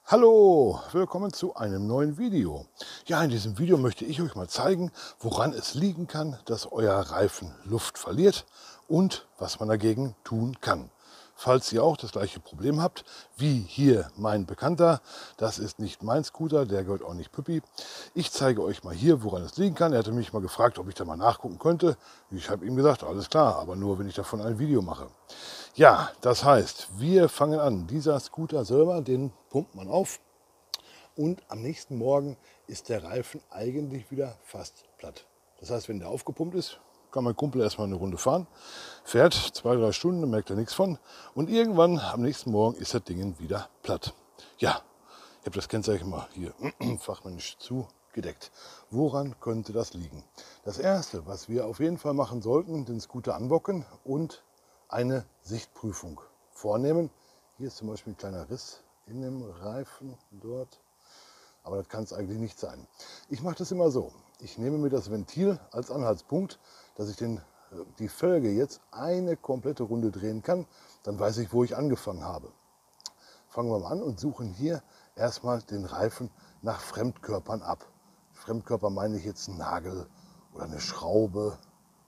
Hallo, willkommen zu einem neuen Video. Ja, in diesem Video möchte ich euch mal zeigen, woran es liegen kann, dass euer Reifen Luft verliert und was man dagegen tun kann. Falls ihr auch das gleiche Problem habt, wie hier mein Bekannter, das ist nicht mein Scooter, der gehört auch nicht Püppi. Ich zeige euch mal hier, woran es liegen kann. Er hatte mich mal gefragt, ob ich da mal nachgucken könnte. Ich habe ihm gesagt, alles klar, aber nur, wenn ich davon ein Video mache. Ja, das heißt, wir fangen an. Dieser Scooter selber, den pumpt man auf und am nächsten Morgen ist der Reifen eigentlich wieder fast platt. Das heißt, wenn der aufgepumpt ist, kann mein Kumpel erstmal eine Runde fahren, fährt 2, 3 Stunden, merkt er nichts von und irgendwann am nächsten Morgen ist das Ding wieder platt. Ja, ich habe das Kennzeichen mal hier fachmännisch zugedeckt. Woran könnte das liegen? Das Erste, was wir auf jeden Fall machen sollten, den Scooter anbocken und eine Sichtprüfung vornehmen. Hier ist zum Beispiel ein kleiner Riss in dem Reifen dort, aber das kann es eigentlich nicht sein. Ich mache das immer so. Ich nehme mir das Ventil als Anhaltspunkt, dass ich die Felge jetzt eine komplette Runde drehen kann. Dann weiß ich, wo ich angefangen habe. Fangen wir mal an und suchen hier erstmal den Reifen nach Fremdkörpern ab. Fremdkörper meine ich jetzt einen Nagel oder eine Schraube.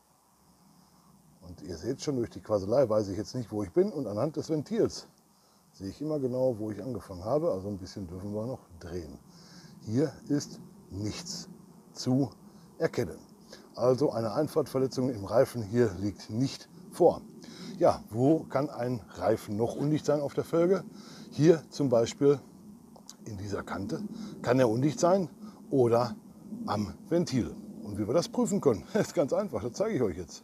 Und ihr seht schon, durch die Quaselei weiß ich jetzt nicht, wo ich bin. Und anhand des Ventils sehe ich immer genau, wo ich angefangen habe. Also ein bisschen dürfen wir noch drehen. Hier ist nichts zu erkennen. Also eine Einfahrtverletzung im Reifen hier liegt nicht vor. Ja, wo kann ein Reifen noch undicht sein auf der Felge? Hier zum Beispiel in dieser Kante kann er undicht sein oder am Ventil. Und wie wir das prüfen können, ist ganz einfach, das zeige ich euch jetzt.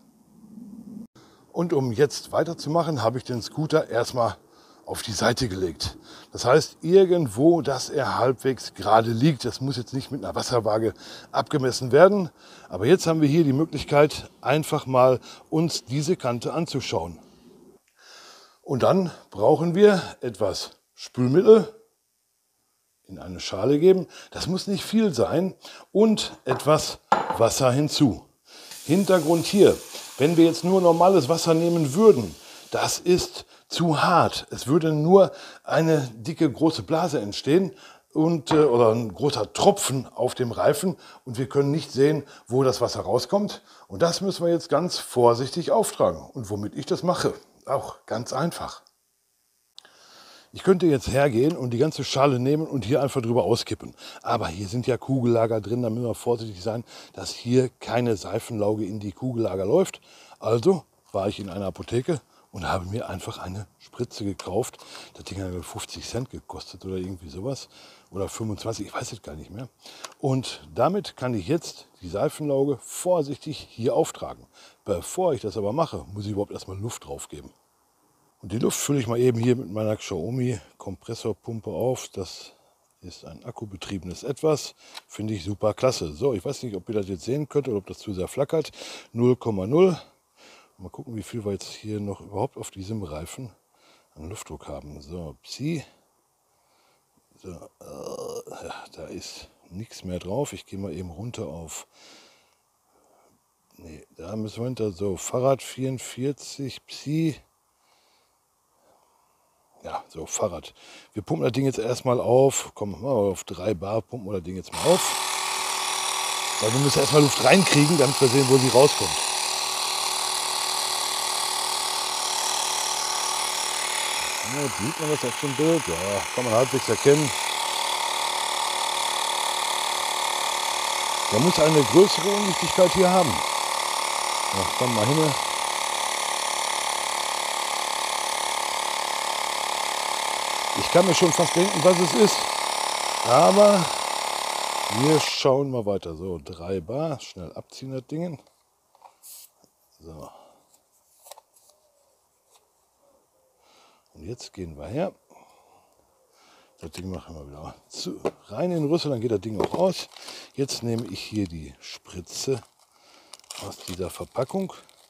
Und um jetzt weiterzumachen, habe ich den Scooter erstmal auf die Seite gelegt. Das heißt, irgendwo, dass er halbwegs gerade liegt. Das muss jetzt nicht mit einer Wasserwaage abgemessen werden. Aber jetzt haben wir hier die Möglichkeit, einfach mal uns diese Kante anzuschauen. Und dann brauchen wir etwas Spülmittel in eine Schale geben. Das muss nicht viel sein und etwas Wasser hinzu. Hintergrund hier, wenn wir jetzt nur normales Wasser nehmen würden, das ist zu hart. Es würde nur eine dicke große Blase entstehen oder ein großer Tropfen auf dem Reifen und wir können nicht sehen, wo das Wasser rauskommt. Und das müssen wir jetzt ganz vorsichtig auftragen. Und womit ich das mache, auch ganz einfach. Ich könnte jetzt hergehen und die ganze Schale nehmen und hier einfach drüber auskippen. Aber hier sind ja Kugellager drin, da müssen wir vorsichtig sein, dass hier keine Seifenlauge in die Kugellager läuft. Also war ich in einer Apotheke und habe mir einfach eine Spritze gekauft. Das Ding hat 50 Cent gekostet oder irgendwie sowas. Oder 25, ich weiß es gar nicht mehr. Und damit kann ich jetzt die Seifenlauge vorsichtig hier auftragen. Bevor ich das aber mache, muss ich überhaupt erstmal Luft drauf geben. Und die Luft fülle ich mal eben hier mit meiner Xiaomi Kompressorpumpe auf. Das ist ein akkubetriebenes Etwas. Finde ich super klasse. So, ich weiß nicht, ob ihr das jetzt sehen könnt oder ob das zu sehr flackert. 0,0. Mal gucken, wie viel wir jetzt hier noch überhaupt auf diesem Reifen an Luftdruck haben. So, Psi. So, ja, da ist nichts mehr drauf. Ich gehe mal eben runter auf. Nee, da müssen wir hinter. So, Fahrrad 44 Psi. Ja, so Fahrrad. Wir pumpen das Ding jetzt erstmal auf. Komm, mal auf 3 Bar pumpen wir das Ding jetzt mal auf. Weil wir müssen erstmal Luft reinkriegen, damit wir sehen, wo sie rauskommt. Ja, sieht man das auf dem Bild? Ja, kann man halbwegs erkennen. Der muss eine größere Undichtigkeit hier haben. Ja, komm mal hin. Ich kann mir schon fast denken, was es ist. Aber wir schauen mal weiter. So, 3 Bar. Schnell abziehen das Ding. So. Und jetzt gehen wir her. Das Ding machen wir wieder rein in den Rüssel, dann geht das Ding auch aus. Jetzt nehme ich hier die Spritze aus dieser Verpackung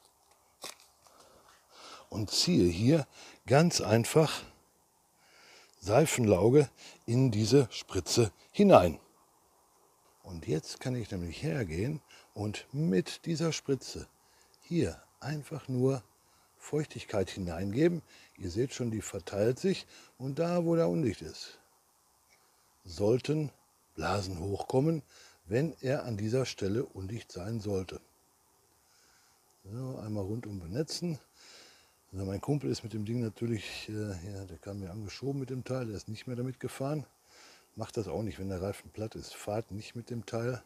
und ziehe hier ganz einfach Seifenlauge in diese Spritze hinein. Und jetzt kann ich nämlich hergehen und mit dieser Spritze hier einfach nur Feuchtigkeit hineingeben. Ihr seht schon, die verteilt sich und da, wo der undicht ist, sollten Blasen hochkommen, wenn er an dieser Stelle undicht sein sollte. So, einmal rundum benetzen. Also mein Kumpel ist mit dem Ding natürlich, der kam mir angeschoben mit dem Teil, der ist nicht mehr damit gefahren. Macht das auch nicht, wenn der Reifen platt ist. Fahrt nicht mit dem Teil.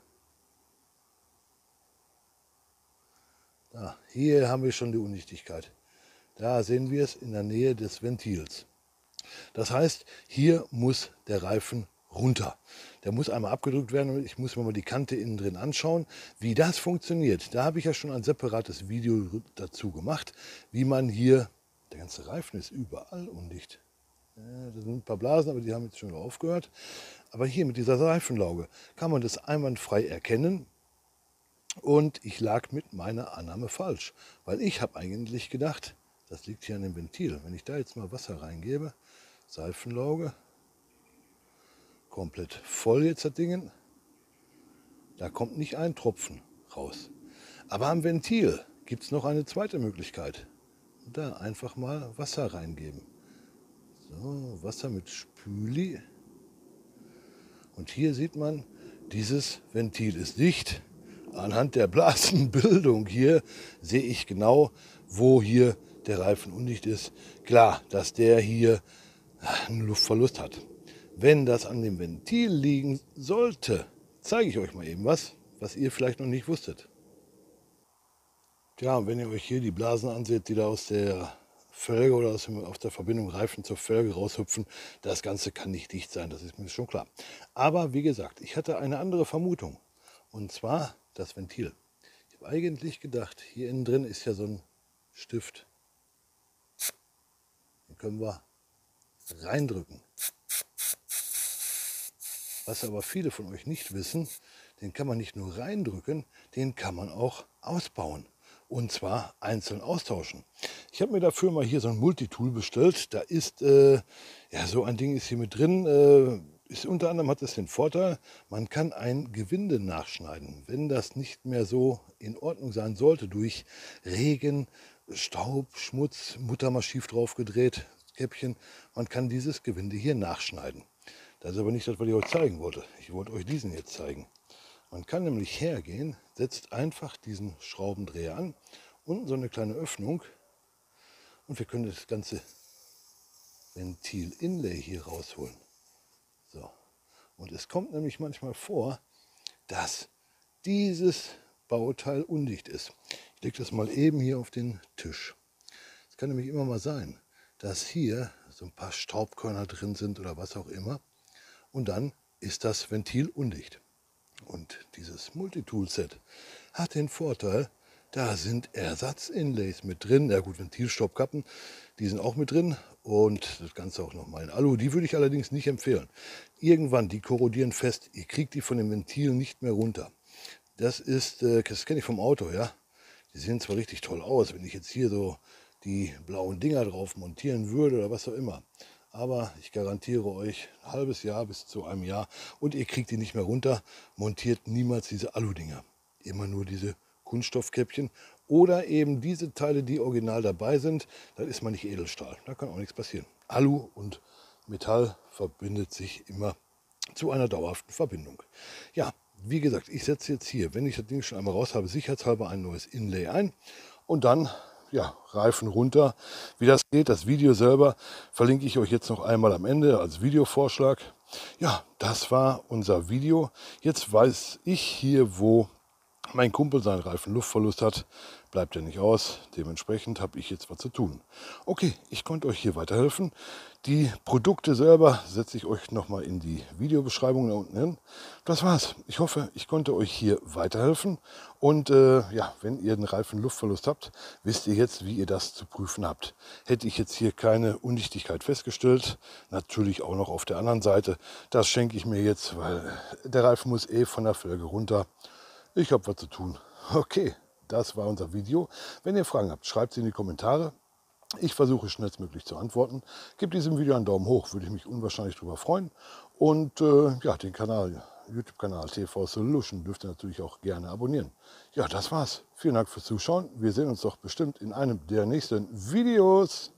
Da, hier haben wir schon die Undichtigkeit. Da sehen wir es in der Nähe des Ventils. Das heißt, hier muss der Reifen runter. Der muss einmal abgedrückt werden und ich muss mir mal die Kante innen drin anschauen. Wie das funktioniert, da habe ich ja schon ein separates Video dazu gemacht, wie man hier, der ganze Reifen ist überall undicht. Da sind ein paar Blasen, aber die haben jetzt schon aufgehört. Aber hier mit dieser Reifenlauge kann man das einwandfrei erkennen. Und ich lag mit meiner Annahme falsch, weil ich habe eigentlich gedacht, das liegt hier an dem Ventil. Wenn ich da jetzt mal Wasser reingebe, Seifenlauge, komplett voll jetzt das Ding, da kommt nicht ein Tropfen raus. Aber am Ventil gibt es noch eine zweite Möglichkeit. Da einfach mal Wasser reingeben. So, Wasser mit Spüli. Und hier sieht man, dieses Ventil ist dicht. Anhand der Blasenbildung hier sehe ich genau, wo hier der Reifen undicht ist. Klar, dass der hier einen Luftverlust hat. Wenn das an dem Ventil liegen sollte, zeige ich euch mal eben was ihr vielleicht noch nicht wusstet. Tja, wenn ihr euch hier die Blasen anseht, die da aus der Felge oder aus der Verbindung Reifen zur Felge raushüpfen, das Ganze kann nicht dicht sein, das ist mir schon klar. Aber wie gesagt, ich hatte eine andere Vermutung. Und zwar das Ventil. Ich habe eigentlich gedacht, hier innen drin ist ja so ein Stift. Den können wir reindrücken. Was aber viele von euch nicht wissen, den kann man nicht nur reindrücken, den kann man auch ausbauen. Und zwar einzeln austauschen. Ich habe mir dafür mal hier so ein Multitool bestellt. Da ist, ja, so ein Ding ist hier mit drin. Unter anderem hat es den Vorteil, man kann ein Gewinde nachschneiden. Wenn das nicht mehr so in Ordnung sein sollte durch Regen, Staub, Schmutz, Mutter mal schief drauf gedreht, Käppchen, man kann dieses Gewinde hier nachschneiden. Das ist aber nicht das, was ich euch zeigen wollte. Ich wollte euch diesen jetzt zeigen. Man kann nämlich hergehen, setzt einfach diesen Schraubendreher an, unten so eine kleine Öffnung und wir können das ganze Ventil-Inlay hier rausholen. So. Und es kommt nämlich manchmal vor, dass dieses Bauteil undicht ist. Ich lege das mal eben hier auf den Tisch. Es kann nämlich immer mal sein, dass hier so ein paar Staubkörner drin sind oder was auch immer. Und dann ist das Ventil undicht. Und dieses Multitool-Set hat den Vorteil, da sind Ersatz-Inlays mit drin. Ja gut, Ventilstaubkappen, die sind auch mit drin. Und das Ganze auch nochmal in Alu. Die würde ich allerdings nicht empfehlen. Irgendwann, die korrodieren fest. Ihr kriegt die von dem Ventil nicht mehr runter. Das kenne ich vom Auto, ja. Die sehen zwar richtig toll aus, wenn ich jetzt hier so die blauen Dinger drauf montieren würde oder was auch immer. Aber ich garantiere euch, ein halbes Jahr bis zu einem Jahr und ihr kriegt die nicht mehr runter. Montiert niemals diese Alu-Dinger. Immer nur diese Kunststoffkäppchen oder eben diese Teile, die original dabei sind. Das ist mal nicht Edelstahl. Da kann auch nichts passieren. Alu und Metall verbindet sich immer zu einer dauerhaften Verbindung. Ja, wie gesagt, ich setze jetzt hier, wenn ich das Ding schon einmal raus habe, sicherheitshalber ein neues Inlay ein und dann, ja, Reifen runter. Wie das geht, das Video selber verlinke ich euch jetzt noch einmal am Ende als Videovorschlag. Ja, das war unser Video. Jetzt weiß ich hier, wo mein Kumpel seinen Reifenluftverlust hat, bleibt er nicht aus. Dementsprechend habe ich jetzt was zu tun. Okay, ich konnte euch hier weiterhelfen. Die Produkte selber setze ich euch nochmal in die Videobeschreibung da unten hin. Das war's. Ich hoffe, ich konnte euch hier weiterhelfen. Und ja, wenn ihr einen Reifenluftverlust habt, wisst ihr jetzt, wie ihr das zu prüfen habt. Hätte ich jetzt hier keine Undichtigkeit festgestellt, natürlich auch noch auf der anderen Seite. Das schenke ich mir jetzt, weil der Reifen muss von der Felge runter. Ich habe was zu tun. Okay, das war unser Video. Wenn ihr Fragen habt, schreibt sie in die Kommentare. Ich versuche schnellstmöglich zu antworten. Gebt diesem Video einen Daumen hoch, würde ich mich unwahrscheinlich darüber freuen. Und ja, den YouTube-Kanal TV Solution dürft ihr natürlich auch gerne abonnieren. Ja, das war's. Vielen Dank fürs Zuschauen. Wir sehen uns doch bestimmt in einem der nächsten Videos.